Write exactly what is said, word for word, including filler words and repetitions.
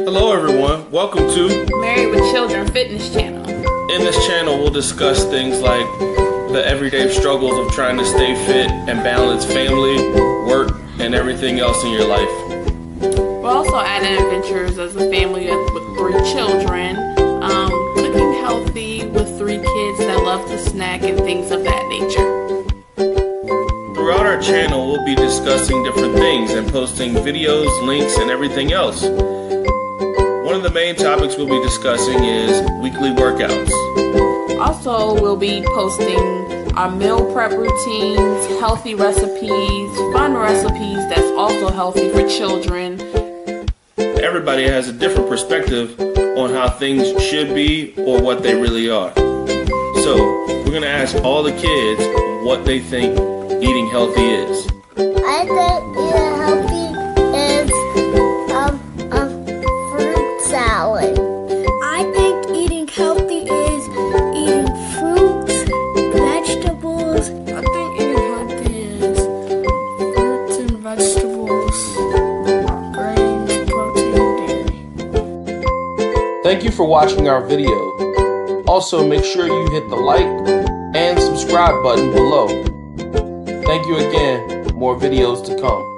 Hello everyone, welcome to Married with Children Fitness Channel. In this channel we'll discuss things like the everyday struggles of trying to stay fit and balance family, work, and everything else in your life. We're also adding adventures as a family with three children, um, cooking healthy with three kids that love to snack and things of that nature. Throughout our channel we'll be discussing different things and posting videos, links, and everything else. One of the main topics we'll be discussing is weekly workouts. Also, we'll be posting our meal prep routines, healthy recipes, fun recipes that's also healthy for children. Everybody has a different perspective on how things should be or what they really are. So, we're going to ask all the kids what they think eating healthy is. I think eating healthy is um, um, fruit salad. I think eating healthy is eating fruits, vegetables. I think eating healthy is fruits and vegetables, grains, protein, dairy. Thank you for watching our video. Also, make sure you hit the like and subscribe button below. Thank you again. More videos to come.